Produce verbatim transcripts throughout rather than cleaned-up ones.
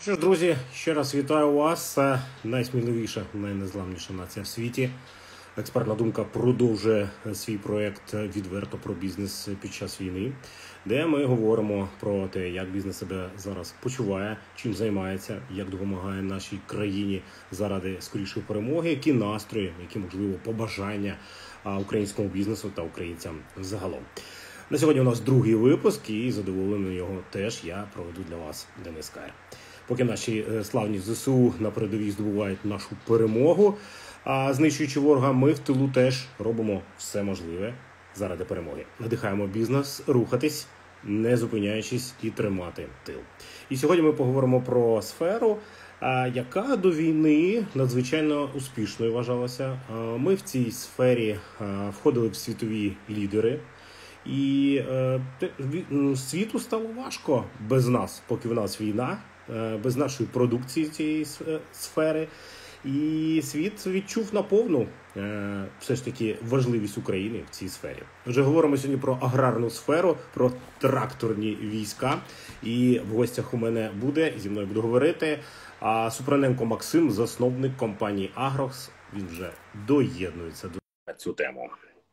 Що ж, друзі, ще раз вітаю вас. Це найсміливіша, найнезламніша нація в світі. Експертна думка продовжує свій проєкт «Відверто про бізнес під час війни», де ми говоримо про те, як бізнес себе зараз почуває, чим займається, як допомагає нашій країні заради скорішої перемоги, які настрої, які, можливо, побажання українському бізнесу та українцям загалом. На сьогодні у нас другий випуск, і задоволений його теж я проведу для вас, Денис Кайр. Поки наші славні ЗСУ на передовій здобувають нашу перемогу, а знищуючи ворога, ми в тилу теж робимо все можливе заради перемоги. Надихаємо бізнес рухатись, не зупиняючись, і тримати тил. І сьогодні ми поговоримо про сферу, яка до війни надзвичайно успішною вважалася. Ми в цій сфері входили в світові лідери. І е, світу стало важко без нас, поки в нас війна, е, без нашої продукції цієї сфери. І світ відчув наповну е, все ж таки важливість України в цій сфері. Отже, говоримо сьогодні про аграрну сферу, про тракторні війська. І в гостях у мене буде, зі мною буду говорити, а Супраненко Максим, засновник компанії Агрокс. Він вже доєднується до цю тему.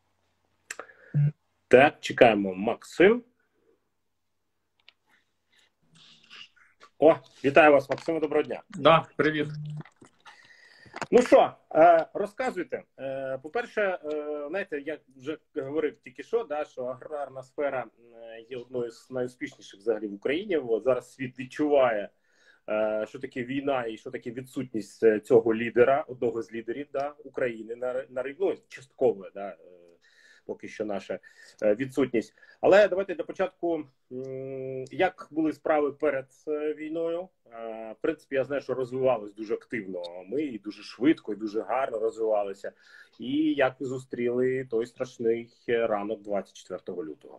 Так, чекаємо Максим. О, вітаю вас, Максим, доброго дня. Да, привіт. Ну що, розказуйте. По-перше, знаєте, я вже говорив тільки що, да, що аграрна сфера є одною з найуспішніших взагалі в Україні. От зараз світ відчуває, що таке війна і що таке відсутність цього лідера, одного з лідерів, да, України на, на рівну, частково, да, поки що наша відсутність. Але давайте для початку, як були справи перед війною? В принципі, я знаю, що розвивалися дуже активно. Ми і дуже швидко, і дуже гарно розвивалися. І як ви зустріли той страшний ранок двадцять четвертого лютого?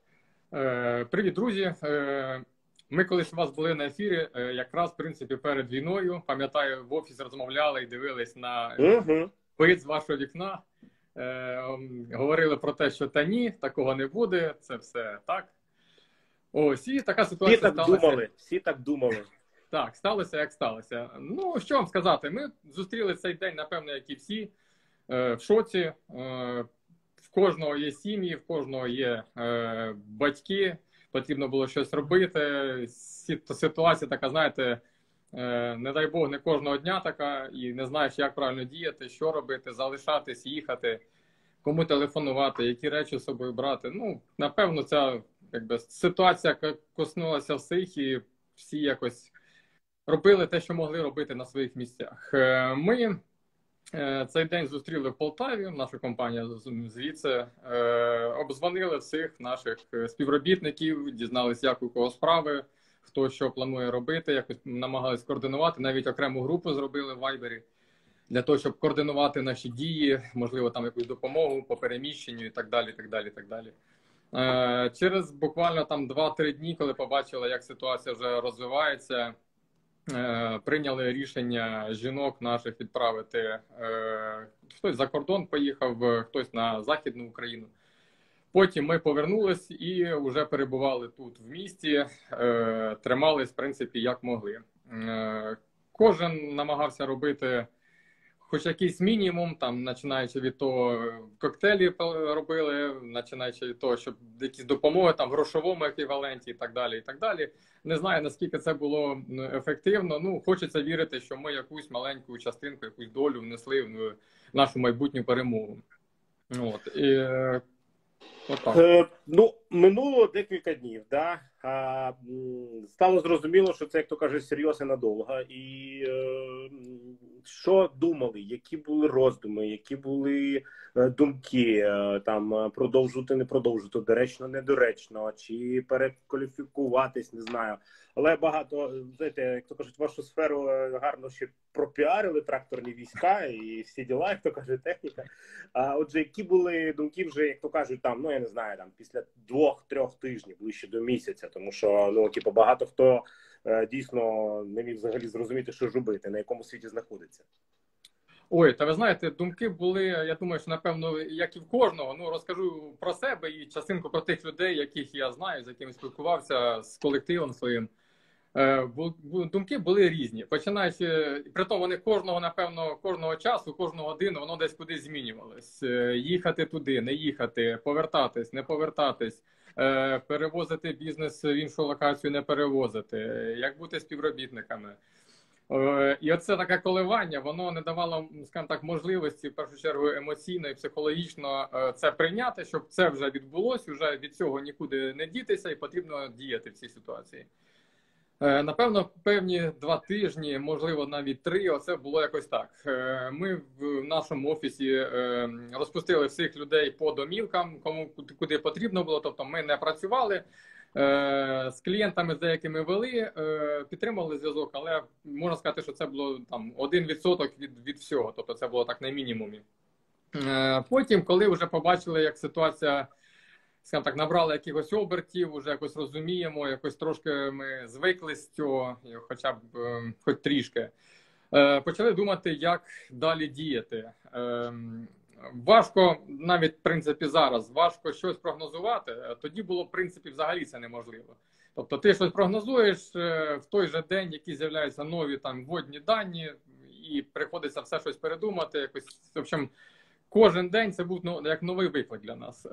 Е, привіт, друзі. Е, ми колись у вас були на ефірі, е, якраз, в принципі, перед війною. Пам'ятаю, в офісі розмовляли і дивились на угу. вид з вашого вікна. Е, говорили про те, що та ні, такого не буде, це все так. Ось, і така ситуація всі так сталася. Думали, всі так думали. Так, сталося, як сталося. Ну, що вам сказати, ми зустріли цей день, напевно, як і всі, е, в шоці. Е, в кожного є сім'ї, в кожного є е, батьки, потрібно було щось робити. Ситуація така, знаєте, е, не дай Бог, не кожного дня така, і не знаєш, як правильно діяти, що робити, залишатись, їхати, кому телефонувати, які речі з собою брати. Ну, напевно, ця якби, ситуація коснулася всіх, і всі якось робили те, що могли робити на своїх місцях. Ми цей день зустріли в Полтаві, наша компанія звідси, обдзвонили всіх наших співробітників, дізналися, як у кого справи, хто що планує робити, якось намагались координувати, навіть окрему групу зробили в Вайбері, для того, щоб координувати наші дії, можливо, там якусь допомогу по переміщенню і так далі, так далі, так далі. Через буквально там два-три дні, коли побачили, як ситуація вже розвивається, прийняли рішення жінок наших відправити. Хтось за кордон поїхав, хтось на Західну Україну. Потім ми повернулись і вже перебували тут в місті, тримались, в принципі, як могли. Кожен намагався робити хоч якийсь мінімум, там, починаючи від того, коктейлі робили, починаючи від того, щоб якісь допомоги там, в грошовому еквіваленті і так далі, і так далі. Не знаю, наскільки це було ефективно. Ну, хочеться вірити, що ми якусь маленьку частинку, якусь долю внесли в нашу майбутню перемогу. От. І, отак. Е, ну, минуло декілька днів, да? А, стало зрозуміло, що це, як то кажуть, серйозно надовго. І е, що думали, які були роздуми, які були е, думки, е, там, продовжувати, не продовжувати, доречно, недоречно, чи перекваліфікуватись, не знаю. Але багато, знаєте, як то кажуть, вашу сферу гарно ще пропіарили, тракторні війська і всі діла, як то каже, техніка. А отже, які були думки вже, як то кажуть, там, ну, я не знаю, там, після двох-трьох тижнів, ближче до місяця, тому що, ну, типу, багато хто е, дійсно не міг взагалі зрозуміти, що ж робити, на якому світі знаходиться. Ой, та ви знаєте, думки були, я думаю, що, напевно, як і в кожного. Ну, розкажу про себе і частинку про тих людей, яких я знаю, з якими спілкувався, з колективом своїм. Думки були різні, починаючи, притом вони кожного, напевно, кожного часу, кожного годину, воно десь кудись змінювалось. Їхати туди, не їхати, повертатись, не повертатись, перевозити бізнес в іншу локацію, не перевозити, як бути співробітниками. І оце таке коливання, воно не давало, скажімо так, можливості, в першу чергу, емоційно і психологічно це прийняти, щоб це вже відбулося, вже від цього нікуди не дітися і потрібно діяти в цій ситуації. Напевно, певні два тижні, можливо, навіть три, оце було якось так. Ми в нашому офісі розпустили всіх людей по домівкам, кому куди потрібно було, тобто ми не працювали. З клієнтами, з деякими вели, підтримували зв'язок, але можна сказати, що це було там один відсоток від, від всього, тобто це було так на мінімумі. Потім, коли вже побачили, як ситуація, скажімо так, набрала якихось обертів, вже якось розуміємо, якось трошки ми звикли з цього, хоча б хоч трішки, почали думати, як далі діяти. Важко, навіть, в принципі, зараз, важко щось прогнозувати, тоді було, в принципі, взагалі це неможливо. Тобто ти щось прогнозуєш, в той же день, які з'являються нові там вводні дані, і приходиться все щось передумати, якось, в общем, кожен день це був ну, як новий виклик для нас.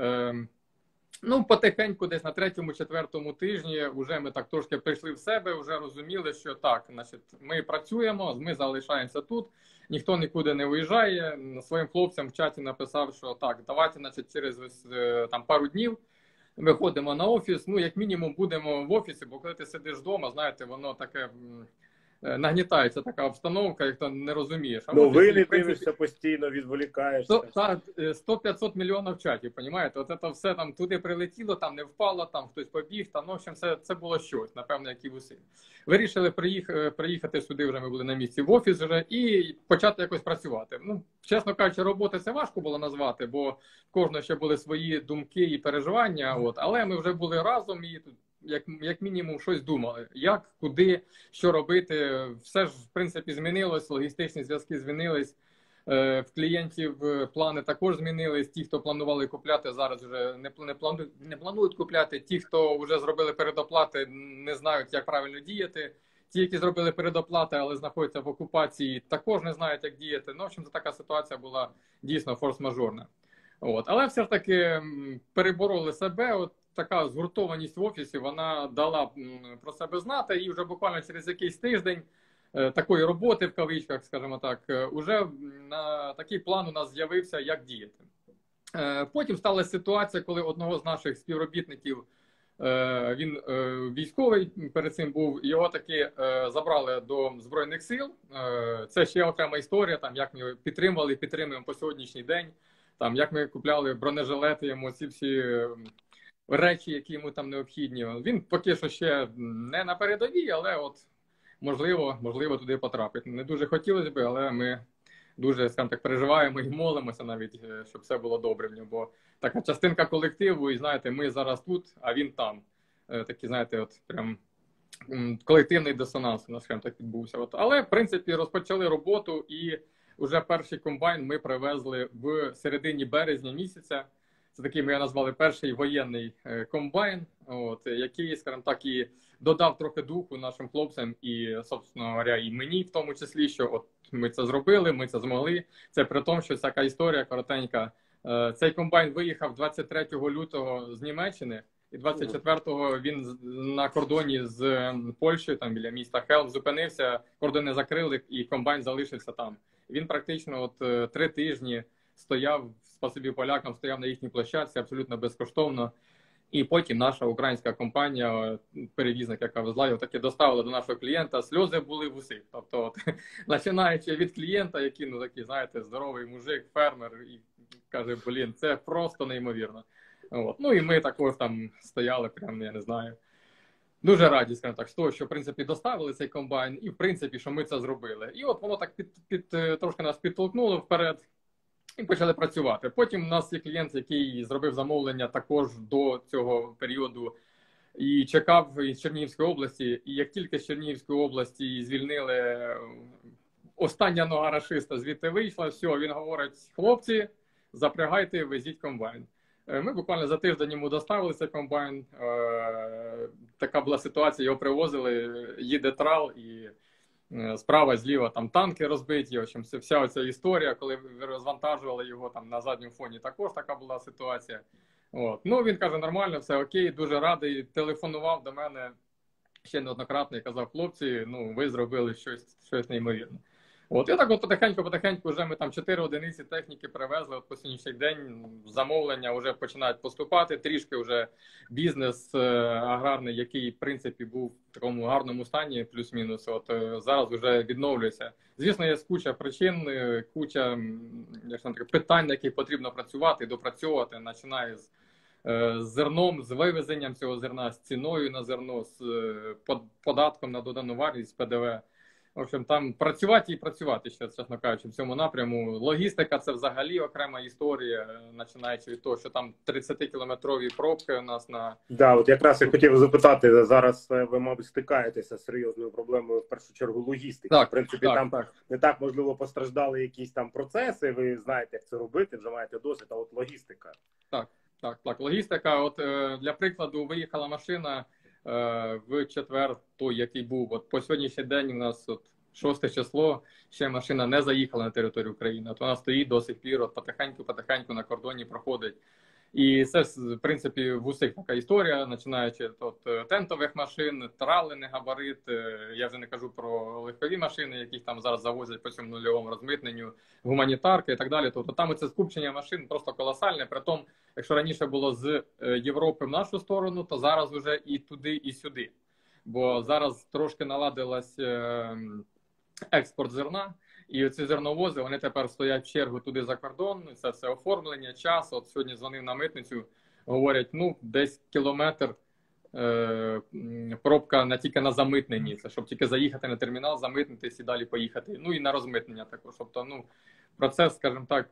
Ну, потихеньку, десь на третьому-четвертому тижні вже ми так трошки прийшли в себе, вже розуміли, що так, значить, ми працюємо, ми залишаємося тут, ніхто нікуди не виїжджає. Своїм хлопцям в чаті написав, що так, давайте, значить, через там, пару днів виходимо на офіс, ну, як мінімум, будемо в офісі, бо коли ти сидиш вдома, знаєте, воно таке... нагнітається така обстановка, як то не розумієш. А ну, ви не дивишся постійно, відволікаєшся. сто-п'ятсот мільйонів чатів, розумієте? Оце то все там туди прилетіло, там не впало, там хтось побіг, там, ну, в общем, це, це було щось, напевно, як і в усіх. Вирішили приїхати, приїхати сюди, вже ми були на місці в офіс вже, і почати якось працювати. Ну, чесно кажучи, роботи це важко було назвати, бо в кожного ще були свої думки і переживання, от, але ми вже були разом і тут Як, як мінімум щось думали, як, куди, що робити. Все ж, в принципі, змінилось, логістичні зв'язки змінились, е, в клієнтів плани також змінились. Ті, хто планували купляти, зараз вже не, не, планують, не планують купляти. Ті, хто вже зробили передоплати, не знають, як правильно діяти. Ті, які зробили передоплати, але знаходяться в окупації, також не знають, як діяти. Ну, в общем, така ситуація була дійсно форс-мажорна. От. Але все ж таки перебороли себе. От така згуртованість в офісі, вона дала про себе знати, і вже буквально через якийсь тиждень такої роботи, в кавичках, скажімо так, уже на такий план у нас з'явився, як діяти. Потім сталася ситуація, коли одного з наших співробітників, він військовий, перед цим був, його таки забрали до Збройних сил. Це ще окрема історія, там, як ми його підтримували і підтримуємо по сьогоднішній день, там, як ми купляли бронежилети йому, ці всі речі, які йому там необхідні. Він поки що ще не на передовій, але от можливо, можливо туди потрапить. Не дуже хотілося б, але ми дуже, скажімо так, переживаємо і молимося навіть, щоб все було добре в нього. Бо така частинка колективу, і знаєте, ми зараз тут, а він там. Такий, знаєте, от прям колективний дисонанс у нас, скажімо так, відбувся. От. Але, в принципі, розпочали роботу, і вже перший комбайн ми привезли в середині березня місяця. Це такий, ми його назвали, перший воєнний комбайн, от, який, скажімо так, і додав трохи духу нашим хлопцям і, собственно говоря, і мені в тому числі, що от ми це зробили, ми це змогли. Це при тому, що така історія коротенька. Цей комбайн виїхав двадцять третього лютого з Німеччини, і двадцять четвертого він на кордоні з Польщею, там біля міста Хелм, зупинився, кордони закрили, і комбайн залишився там. Він практично от три тижні стояв, спасибі полякам, стояв на їхній площадці абсолютно безкоштовно. І потім наша українська компанія, перевізник, яка везла його, таки доставила до нашого клієнта. Сльози були в усіх. Тобто, от, починаючи від клієнта, який, ну, такий, знаєте, здоровий мужик, фермер, і каже, блін, це просто неймовірно. От. Ну і ми також там стояли, прям, я не знаю, дуже раді, скажімо так, з того, що, в принципі, доставили цей комбайн, і, в принципі, що ми це зробили. І от воно так під, під, трошки нас підтолкнуло вперед, і почали працювати. Потім у нас є клієнт, який зробив замовлення також до цього періоду і чекав із Чернігівської області. І як тільки з Чернігівської області звільнили, остання нога рашиста звідти вийшла, все, він говорить, хлопці, запрягайте, везіть комбайн. Ми буквально за тиждень йому доставили цей комбайн. Така була ситуація, його привозили, їде трал і справа, зліва там танки розбиті. В общем, вся оця історія, коли розвантажували його там на задньому фоні, також така була ситуація. От. Ну, він каже, нормально, все окей, дуже радий. Телефонував до мене ще неоднократно і казав, хлопці, ну, ви зробили щось, щось неймовірне. От, і так от потихеньку-потихеньку вже ми там чотири одиниці техніки привезли, от по сьогоднішній день замовлення вже починають поступати, трішки вже бізнес аграрний, який, в принципі, був в такому гарному стані, плюс-мінус, от зараз вже відновлюється. Звісно, є куча причин, куча як питань, на яких потрібно працювати, допрацьовувати, починає з з зерном, з вивезенням цього зерна, з ціною на зерно, з податком на додану вартість, з Пе Де Ве. В общем, там працювати і працювати ще, чесно кажучи, в цьому напряму. Логістика – це взагалі окрема історія, починаючи від того, що там тридцятикілометрові пробки у нас на... Да, от якраз я хотів запитати, зараз ви, мабуть, стикаєтеся з серйозною проблемою, в першу чергу, логістики. Так, в принципі, так, там так. не так, можливо, постраждали якісь там процеси, ви знаєте, як це робити, вже маєте досвід, а от логістика. Так, так, так. Логістика, от для прикладу, виїхала машина в четвер, той, який був. От по сьогоднішній день у нас от шосте число, ще машина не заїхала на територію України. От вона стоїть до сих пір, от потихеньку-потихеньку на кордоні проходить. І це, в принципі, в усіх така історія, починаючи від тентових машин, трали, не габарит. Я вже не кажу про легкові машини, яких там зараз завозять по цьому нульовому розмитненню, гуманітарки і так далі. Тобто там це скупчення машин просто колосальне. Притом, якщо раніше було з Європи в нашу сторону, то зараз вже і туди, і сюди. Бо зараз трошки наладилась експорт зерна. І оці зерновози, вони тепер стоять в чергу туди за кордон, це все оформлення, час. От сьогодні дзвонив на митницю, говорять, ну, десь кілометр е, пробка на, тільки на замитненні. Це щоб тільки заїхати на термінал, замитнитись і далі поїхати. Ну і на розмитнення також. Тобто, ну, процес, скажімо так,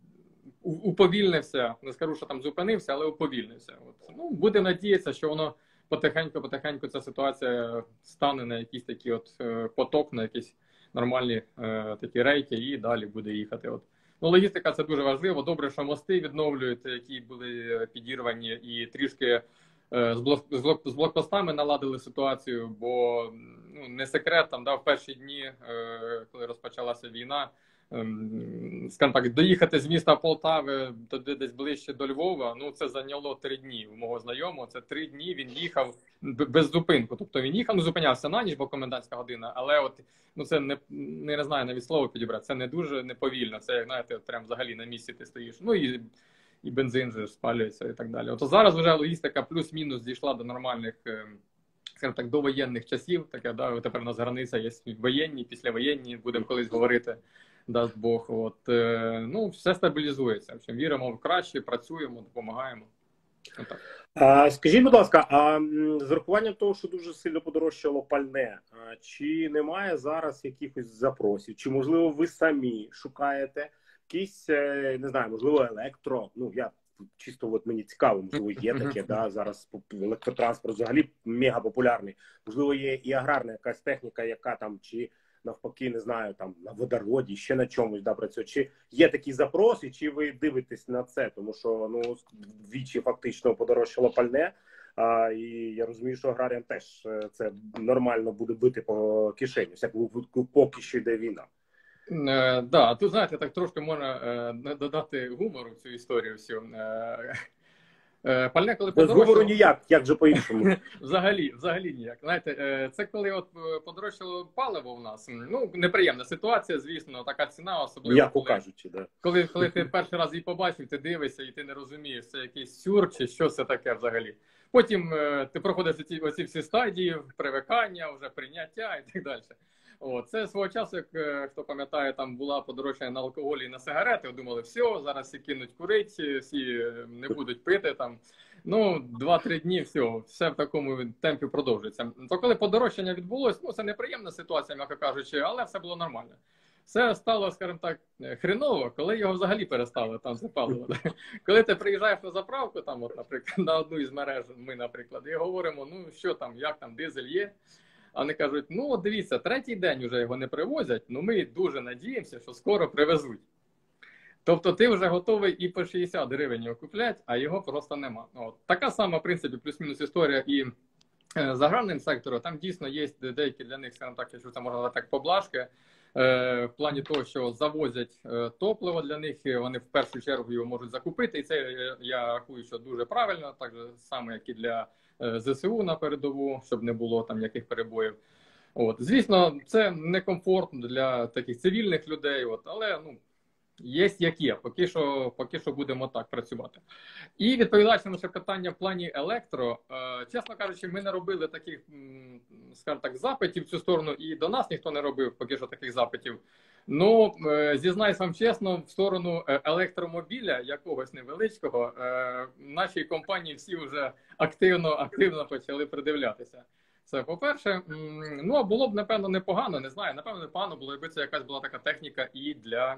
уповільнився. Не скажу, що там зупинився, але уповільнився. От. Ну, будемо надіятися, що воно потихеньку-потихеньку ця ситуація стане на якийсь такий от поток, на якийсь нормальні е, такі рейки і далі буде їхати. От. Ну, логістика – це дуже важливо. Добре, що мости відновлюють, які були підірвані, і трішки е, з, блок, з, блок, з блокпостами наладили ситуацію, бо ну, не секрет, там, да, в перші дні, е, коли розпочалася війна, е, скажімо так, доїхати з міста Полтави туди десь ближче до Львова, ну, це зайняло три дні у мого знайомого. Це три дні він їхав без зупинку. Тобто він їхав, ну, зупинявся на ніч, бо комендантська година, але от, ну, це не, не, не знаю навіть слово підібрати, це не дуже неповільно, це, як знаєте, прям взагалі на місці ти стоїш. Ну і, і бензин же спалюється і так далі. От зараз вже логістика плюс-мінус дійшла до нормальних, скажімо так, довоєнних часів. Таке, да, тепер у нас границя є воєнні, післявоєнні, будемо колись говорити, дасть Бог. От, ну, все стабілізується. В общем, віримо в краще, працюємо, допомагаємо. Отак. А, скажіть, будь ласка, а з урахуванням того, що дуже сильно подорожчало пальне, а, чи немає зараз якихось запросів? Чи, можливо, ви самі шукаєте якісь, не знаю, можливо, електро? Ну, я чисто от мені цікаво, можливо, є таке, да, зараз електротранспорт взагалі мега популярний. Можливо, є і аграрна якась техніка, яка там, чи навпаки, не знаю, там на водороді, ще на чомусь, да, працює. Чи є такі запроси, чи ви дивитесь на це? Тому що, ну, вдвічі фактично подорожчало пальне, а, і я розумію, що аграріям теж це нормально буде бити по кишені, всяку поки що йде війна. Е, да, тут, знаєте, так трошки можна е, додати гумору в цю історію всю. Е, е, пальне, коли подорожчало... Без гумору ніяк, як же по-іншому? Взагалі, взагалі ніяк. Знаєте, е, це коли от подорожчало паливо в нас, ну, неприємна ситуація, звісно, така ціна, особливо, як коли, кажучи, да. коли, коли ти перший раз її побачив, ти дивишся і ти не розумієш, це якийсь сюр чи що це таке взагалі. Потім е, ти проходиш оці, оці всі стадії, привикання, вже прийняття і так далі. О, це свого часу, як хто пам'ятає, там була подорожчання на алкоголі і на сигарети. Думали, все, зараз всі кинуть курити, всі не будуть пити. Там. Ну, два-три дні, все, все в такому темпі продовжується. То коли подорожчання відбулось, ну, це неприємна ситуація, м'яко кажучи, але все було нормально. Все стало, скажімо так, хреново, коли його взагалі перестали там запалювати. Коли ти приїжджаєш на заправку, там, от, наприклад, на одну із мереж, ми, наприклад, і говоримо, ну, що там, як там, дизель є. А вони кажуть, ну, от дивіться, третій день вже його не привозять, ну ми дуже надіємося, що скоро привезуть. Тобто ти вже готовий і по шістдесят гривень його купляти, а його просто нема. От. Така сама, в принципі, плюс-мінус історія і з аграрним сектором. Там дійсно є деякі для них, скажімо так, якщо це можна назвати так, поблажки, е, в плані того, що завозять е, топливо для них, і вони в першу чергу його можуть закупити. І це я, я рахую, що дуже правильно, так само, як і для е, ЗСУ на передову, щоб не було там ніяких перебоїв. От. Звісно, це некомфортно для таких цивільних людей, от, але ну, є як є, поки що, поки що будемо так працювати. І відповідаючи на наше питання в плані електро, е, чесно кажучи, ми не робили таких, скажімо так, запитів в цю сторону, і до нас ніхто не робив поки що таких запитів. Ну, е, зізнаюсь вам чесно, в сторону електромобіля якогось невеличкого, е, в нашій компанії всі вже активно, активно почали придивлятися. Це по-перше. Ну, а було б, напевно, непогано, не знаю, напевно, непогано було, якби це якась була така техніка і для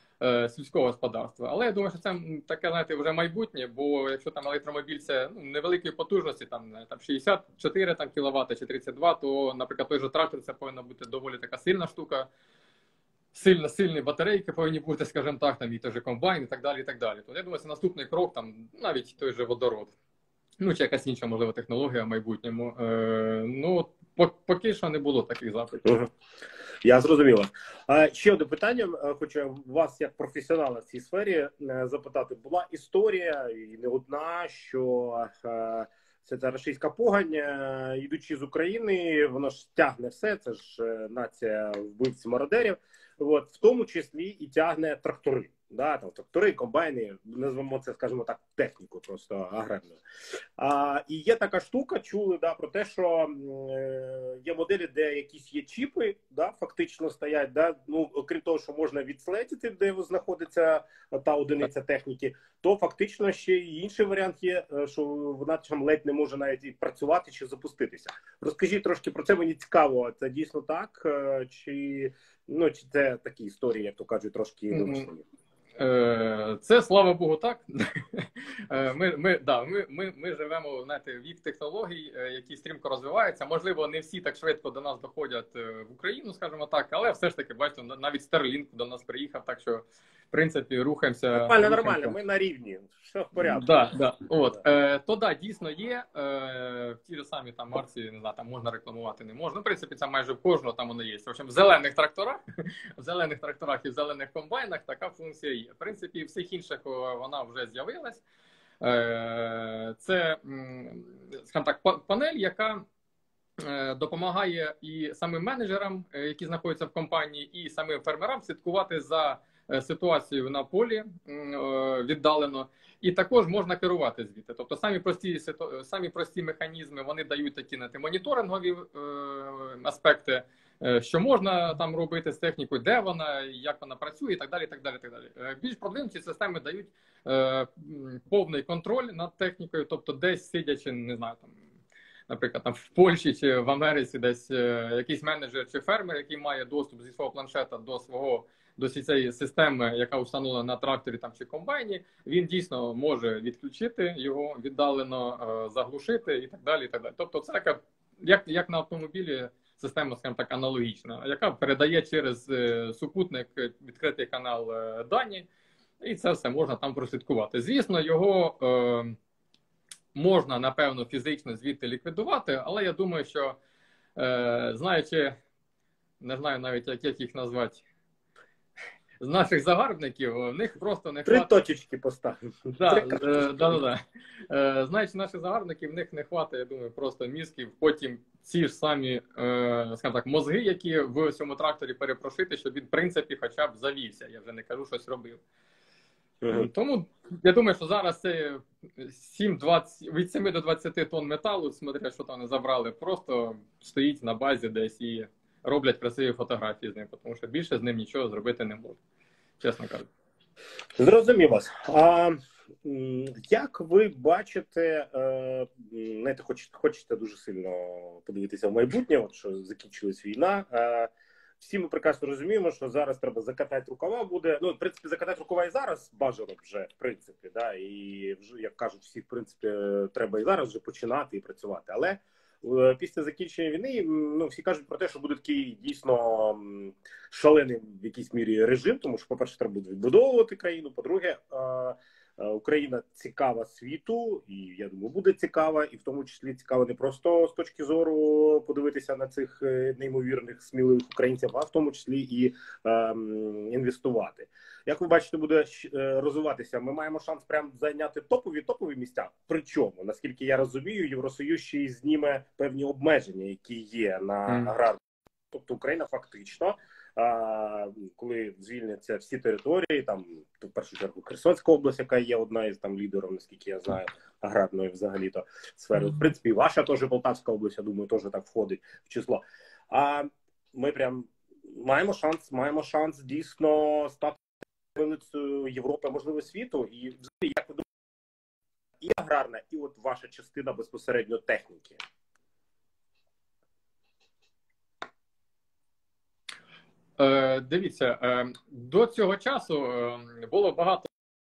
е, сільського господарства. Але я думаю, що це таке, знаєте, вже майбутнє, бо якщо там електромобіль це ну, невеликої потужності, там, там шістдесят чотири там, кіловат чи тридцять два, то, наприклад, той же трактор це повинна бути доволі така сильна штука. Сильно, сильні батарейки повинні бути, скажімо так, там, і той же комбайн, і так далі, і так далі. То я думаю, це наступний крок, там, навіть той же водород. Ну, чи якась інша, можливо, технологія в майбутньому. Е, ну, поки що не було таких запитів. Угу. Я зрозуміла. А, ще одне питання. Хочу вас, як професіонала в цій сфері, запитати. Була історія, і не одна, що е, це та російська погань, йдучи з України, воно ж тягне все, це ж нація вбивців мародерів, от, в тому числі і тягне трактори. Да, там трактори, комбайни, назвемо це, скажімо так, техніку просто аграрну. А, і є така штука, чули, да, про те, що е, є моделі, де якісь є чіпи, да, фактично стоять, да, ну, окрім того, що можна відследити, де знаходиться та одиниця техніки, то фактично ще й інший варіант є, що вона там ледь не може навіть і працювати чи запуститися. Розкажіть трошки про це, мені цікаво, це дійсно так, чи, ну, чи це такі історії, як то кажуть, трошки вимислені? Це, слава Богу, так. Ми, ми, да, ми, ми, ми живемо, знаєте, вік технологій, які стрімко розвиваються. Можливо, не всі так швидко до нас доходять в Україну, скажімо так, але все ж таки, бачите, навіть Starlink до нас приїхав, так що, в принципі, рухаємося. Нормально, нормально, ми на рівні, все в порядку. Да, да. От, е, то да, дійсно є, е, ті ж самі там марці, не знаю, там можна рекламувати, не можна. Ну, в принципі, це майже в кожного там воно є. В общем, в зелених тракторах, в зелених тракторах і в зелених комбайнах така функція є. В принципі, всіх інших вона вже з'явилась. Е, це, скажімо так, панель, яка допомагає і самим менеджерам, які знаходяться в компанії, і самим фермерам слідкувати за ситуацією на полі віддалено, і також можна керувати звідти. Тобто самі прості, самі прості механізми, вони дають такі знаєте, моніторингові аспекти, що можна там робити з технікою, де вона, як вона працює, і так далі. І так далі, і так далі. Більш продвинуті системи дають повний контроль над технікою, тобто десь сидячи, не знаю, там, наприклад, там в Польщі чи в Америці десь якийсь менеджер чи фермер, який має доступ зі свого планшета до свого до цієї системи, яка встановлена на тракторі там чи комбайні, він дійсно може відключити його віддалено, заглушити і так далі. І так далі. Тобто це така, як, як на автомобілі, система, скажімо так, аналогічна, яка передає через супутник відкритий канал дані, і це все можна там прослідкувати. Звісно, його е, можна, напевно, фізично звідти ліквідувати, але я думаю, що, е, знаючи, не знаю навіть, як, як їх назвати, з наших загарбників, в них просто не хватить... Три точечки поставимо. Да, да, да, да. Е, знаючи наших загарбників, в них не хватить, я думаю, просто мізків. Потім ці ж самі, е, скажімо так, мозги, які в цьому тракторі перепрошити, щоб він, в принципі, хоча б завівся. Я вже не кажу, щось робив. Uh-huh. Тому я думаю, що зараз це сім двадцять, від семи до двадцяти тонн металу, смотря, що там не забрали, просто стоїть на базі десь і роблять красиві фотографії з ним, тому що більше з ним нічого зробити не можуть, чесно кажучи. Зрозумів вас. А як ви бачите, знаєте, хочете, хочете дуже сильно подивитися в майбутнє, от що закінчилась війна, всі ми прекрасно розуміємо, що зараз треба закатати рукава буде. Ну, в принципі, закатати рукава і зараз бажано вже, в принципі, да, і вже, як кажуть всі, в принципі, треба і зараз вже починати і працювати. Але після закінчення війни, ну, всі кажуть про те, що буде такий дійсно шалений в якійсь мірі режим, тому що, по-перше, треба буде відбудовувати країну, по-друге, Україна цікава світу, і, я думаю, буде цікава, і в тому числі цікава не просто з точки зору подивитися на цих неймовірних, сміливих українців, а в тому числі і ем, інвестувати. Як ви бачите, буде розвиватися? Ми маємо шанс прям зайняти топові топові місця. Причому, наскільки я розумію, Євросоюз ще й зніме певні обмеження, які є на аграрну. Тобто Україна фактично, коли звільняться всі території, там в першу чергу Херсонська область, яка є одна із там лідерів, наскільки я знаю, аграрної взагалі-то сфери. В принципі, і ваша теж Полтавська область, я думаю, теж так входить в число. А ми прям маємо шанс, маємо шанс дійсно стати столицею Європи, можливо, світу. І взагалі, як ви думаєте, і аграрна, і от ваша частина безпосередньо техніки? Е, дивіться, е, до цього часу е, було багато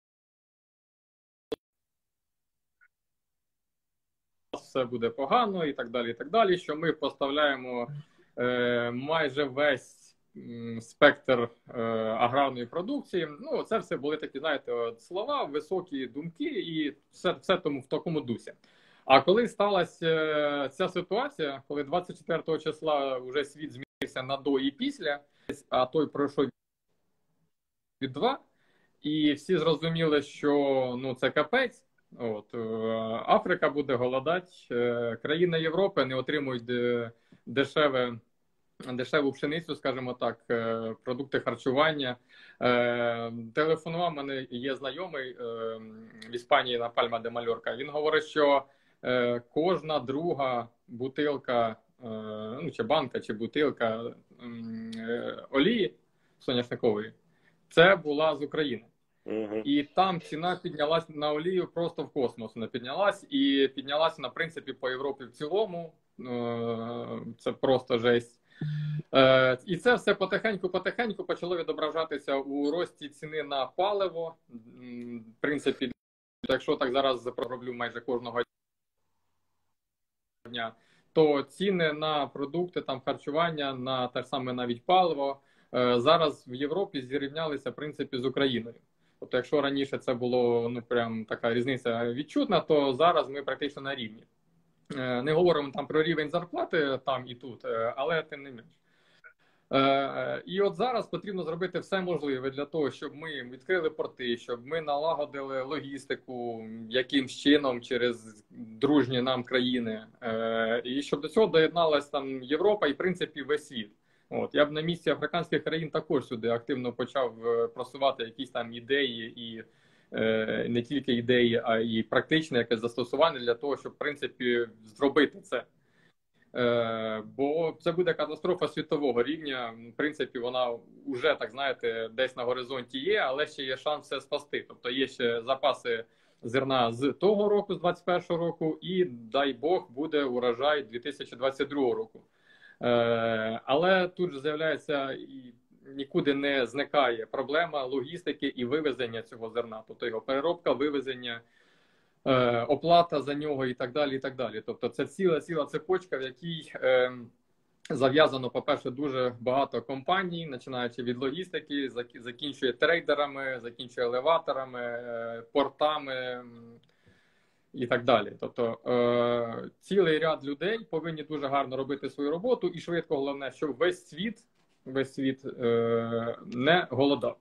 все буде погано і так далі, і так далі, що ми поставляємо е, майже весь м, спектр е, аграрної продукції. Ну, це все були такі, знаєте, от, слова, високі думки і все, все тому в такому дусі. А коли сталася е, ця ситуація, коли двадцять четвертого числа вже світ змінився на до і після, а той пройшов від два, і всі зрозуміли, що ну це капець. От Африка буде голодати, країни Європи не отримують дешеве, дешеву пшеницю, скажімо так, продукти харчування. Телефонував, мене є знайомий в Іспанії на Пальма де Мальорка. Він говорить, що кожна друга бутилка, ну чи банка, чи бутилка олії соняшникової, це була з України. Uh-huh. І там ціна піднялась на олію просто в космос. Не піднялась і піднялася, на принципі, по Європі в цілому. Це просто жесть. І це все потихеньку-потихеньку почало відображатися у рості ціни на паливо. В принципі, якщо так зараз роблю майже кожного дня, то ціни на продукти, там харчування, на те ж саме навіть паливо, зараз в Європі зрівнялися, в принципі, з Україною. Тобто, якщо раніше це було ну прям така різниця відчутна, то зараз ми практично на рівні. Не говоримо там про рівень зарплати там і тут, але тим не менш. І от зараз потрібно зробити все можливе для того, щоб ми відкрили порти, щоб ми налагодили логістику якимсь чином через дружні нам країни. І щоб до цього доєдналась там Європа і, в принципі, весь світ. От, я б на місці африканських країн також сюди активно почав просувати якісь там ідеї і е, не тільки ідеї, а і практичне якесь застосування для того, щоб, в принципі, зробити це. Е, бо це буде катастрофа світового рівня. В принципі, вона вже, так знаєте, десь на горизонті є, але ще є шанс все спасти. Тобто є ще запаси зерна з того року, з двадцять першого року, і, дай Бог, буде урожай дві тисячі двадцять другого року. Але тут же з'являється і нікуди не зникає проблема логістики і вивезення цього зерна, тобто його переробка, вивезення, оплата за нього і так далі, і так далі. Тобто це ціла-ціла цепочка, в якій зав'язано, по-перше, дуже багато компаній, починаючи від логістики, закінчує трейдерами, закінчує елеваторами, портами і так далі. Тобто е, цілий ряд людей повинні дуже гарно робити свою роботу, і швидко, головне, щоб весь світ, весь світ е, не голодав.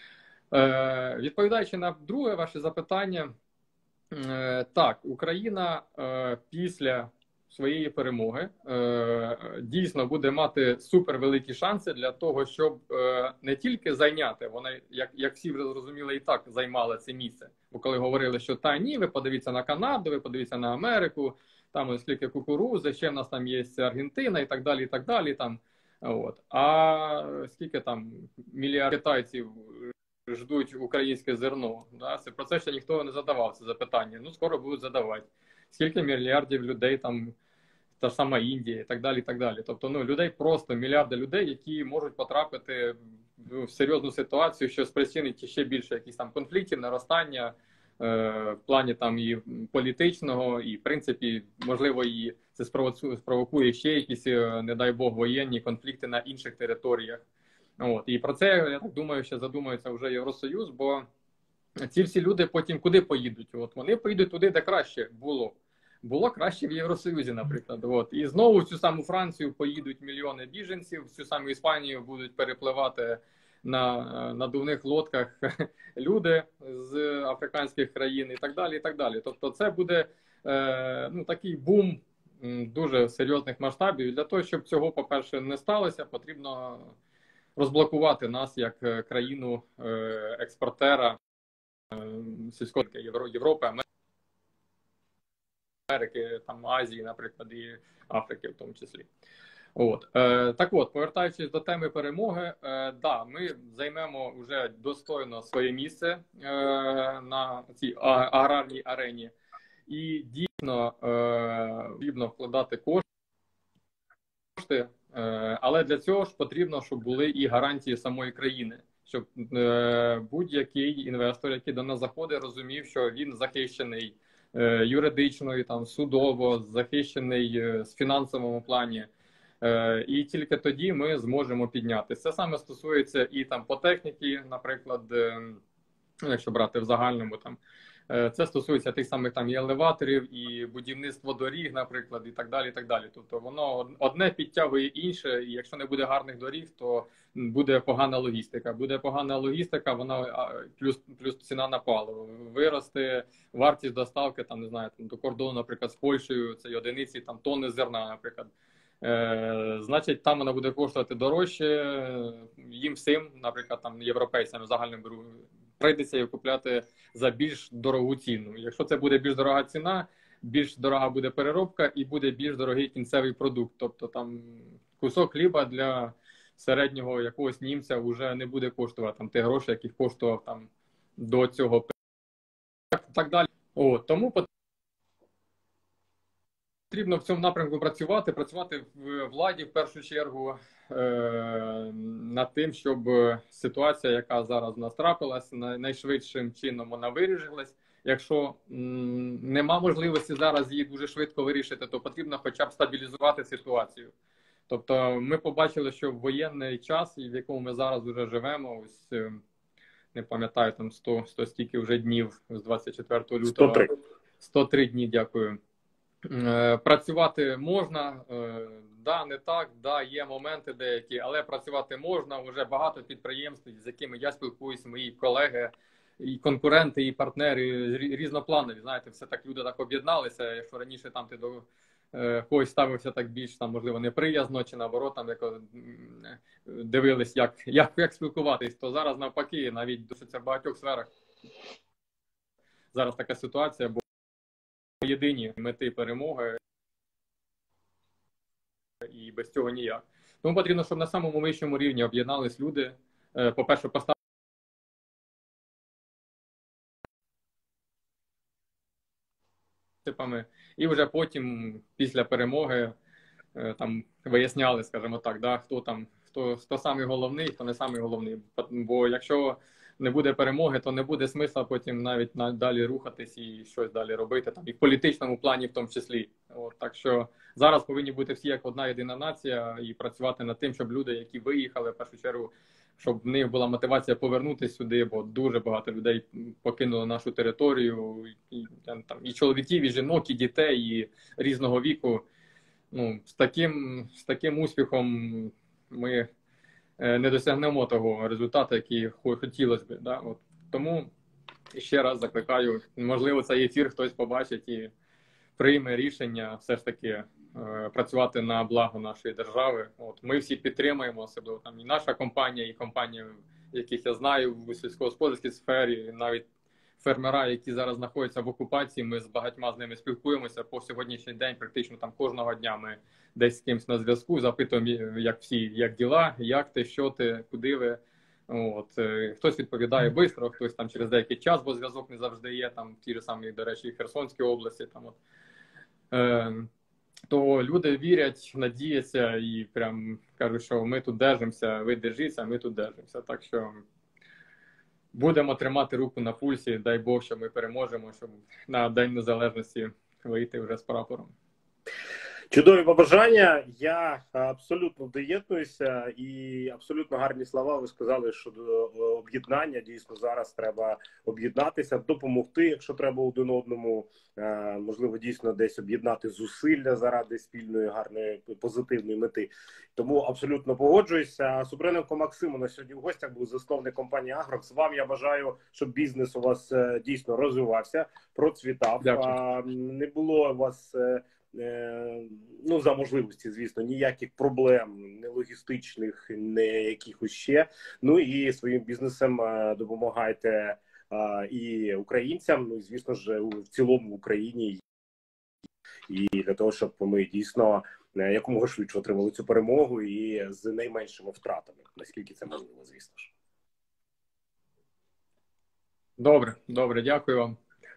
Е, відповідаючи на друге ваше запитання, е, так, Україна е, після своєї перемоги е, дійсно буде мати супервеликі шанси для того, щоб е, не тільки зайняти, вона, як, як всі вже зрозуміли, і так займала це місце. Бо коли говорили, що та ні, ви подивіться на Канаду, ви подивіться на Америку, там скільки кукурузи, ще в нас там є Аргентина і так далі, і так далі. Там, от. А скільки там мільярд китайців ждуть українське зерно? Да? Це, про це ще ніхто не задавав це запитання. Ну, скоро будуть задавати. Скільки мільярдів людей там, та ж сама Індія і так далі, і так далі. Тобто, ну, людей просто мільярди людей, які можуть потрапити в серйозну ситуацію, що спричинить ще більше якісь там конфліктів, наростання е, в плані там і політичного, і в принципі, можливо, і це спровокує ще якісь, не дай Бог, воєнні конфлікти на інших територіях. От. І про це, я так думаю, ще задумається вже Євросоюз, бо ці всі люди потім куди поїдуть? От вони поїдуть туди, де краще було. Було краще в Євросоюзі, наприклад. От. І знову в цю саму Францію поїдуть мільйони біженців, в цю саму Іспанію будуть перепливати на надувних лодках люди з африканських країн і так далі. і так далі. Тобто це буде е, ну, такий бум дуже серйозних масштабів. І для того, щоб цього, по-перше, не сталося, потрібно розблокувати нас як країну експортера сільської Європи, Америки, там Азії, наприклад, і Африки в тому числі. От. Е, так от, повертаючись до теми перемоги, е, да, ми займемо вже достойно своє місце е, на цій аграрній арені. І дійсно е, потрібно вкладати кошти, е, але для цього ж потрібно, щоб були і гарантії самої країни. Щоб е, будь-який інвестор, який до нас заходить, розумів, що він захищений е, юридично, і, там, судово, захищений е, з фінансовому плані. Е, і тільки тоді ми зможемо піднятися. Це саме стосується і там по техніці, наприклад, е, якщо брати в загальному, там е, це стосується тих самих там і елеваторів, і будівництва доріг, наприклад, і так далі. і так далі. Тобто воно одне підтягує інше, і якщо не буде гарних доріг, то буде погана логістика. Буде погана логістика, вона плюс плюс ціна на паливо. Виросте вартість доставки, там не знаю, там до кордону, наприклад, з Польщею, це одиниці там тонни зерна, наприклад. Е, значить, там вона буде коштувати дорожче. Їм всім, наприклад, там європейцям загальним беру, прийдеться її купляти за більш дорогу ціну. Якщо це буде більш дорога ціна, більш дорога буде переробка і буде більш дорогий кінцевий продукт. Тобто там кусок хліба для середнього якогось німця вже не буде коштувати там ті гроші, яких коштував там до цього. Так, так далі. О, тому потрібно в цьому напрямку працювати, працювати в владі в першу чергу е, над тим, щоб ситуація, яка зараз в нас трапилась, найшвидшим чином вона вирішилась. Якщо м, нема можливості зараз її дуже швидко вирішити, то потрібно хоча б стабілізувати ситуацію. Тобто ми побачили, що в воєнний час, в якому ми зараз вже живемо, ось не пам'ятаю, там сто, сто стільки вже днів з двадцять четвертого лютого. сто три. сто три дні, дякую. Працювати можна, да, не так, да, є моменти деякі, але працювати можна. Вже багато підприємств, з якими я спілкуюся, мої колеги, і конкуренти, і партнери різнопланові. Знаєте, все так люди так об'єдналися. Якщо раніше там ти до е, когось ставився так більш там, можливо, неприязно, чи наоборот, там як дивились, як, як, як спілкуватись, то зараз навпаки, навіть досить в багатьох сферах зараз така ситуація, бо єдині мети перемоги, і без цього ніяк. Тому потрібно, щоб на самому вищому рівні об'єднались люди. По-перше, поставити і вже потім, після перемоги, там виясняли, скажімо так, да, хто там, хто, хто самий головний, хто не самий головний. Бо якщо не буде перемоги, то не буде смисла потім навіть далі рухатись і щось далі робити, там і в політичному плані в тому числі. От, так що зараз повинні бути всі як одна єдина нація і працювати над тим, щоб люди, які виїхали, в першу чергу, щоб в них була мотивація повернутися сюди, бо дуже багато людей покинуло нашу територію, і, там, і чоловіків, і жінок, і дітей, і різного віку. Ну, з таким, з таким успіхом ми не досягнемо того результату, який хотілося б. Да? От. Тому ще раз закликаю, можливо, цей ефір хтось побачить і прийме рішення все ж таки е, працювати на благо нашої держави. От. Ми всі підтримуємо, особливо там і наша компанія, і компанії, яких я знаю в сільськогосподарській сфері, навіть фермера, які зараз знаходяться в окупації, ми з багатьма з ними спілкуємося по сьогоднішній день, практично там кожного дня ми десь з кимось на зв'язку, запитуємо, як всі, як діла, як ти, що ти, куди ви. От. Хтось відповідає швидко, хтось там через деякий час, бо зв'язок не завжди є, там ті ж самі, до речі, і Херсонській області. Там, от. Е, то люди вірять, надіються і прям кажуть, що ми тут держимося, ви держіться, ми тут держимося. Так що будемо тримати руку на пульсі, дай Бог, що ми переможемо, щоб на День Незалежності вийти вже з прапором. Чудові побажання. Я абсолютно доєднуюся, і абсолютно гарні слова ви сказали щодо об'єднання. Дійсно, зараз треба об'єднатися, допомогти, якщо треба один одному. Можливо, дійсно десь об'єднати зусилля заради спільної, гарної, позитивної мети. Тому абсолютно погоджуюся. Супруненко Максим у нас сьогодні в гостях був засновник компанії Агрокс. Вам я бажаю, щоб бізнес у вас дійсно розвивався, процвітав. Дякую. Не було у вас, ну, за можливості, звісно, ніяких проблем, не логістичних, не якихось ще. Ну і своїм бізнесом допомагайте і українцям, ну і, звісно ж, в цілому в Україні. І для того, щоб ми дійсно якомога швидше отримали цю перемогу і з найменшими втратами, наскільки це можливо, звісно ж. Добре, добре, дякую вам.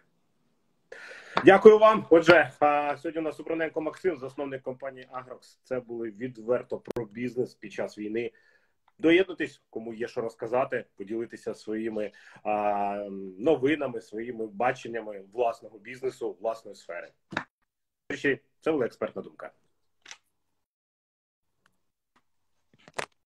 Дякую вам. Отже, сьогодні у нас Супруненко Максим, засновник компанії Агрокс. Це були відверто про бізнес під час війни. Доєднуйтесь, кому є що розказати, поділитися своїми а, новинами, своїми баченнями власного бізнесу, власної сфери. Це була експертна думка.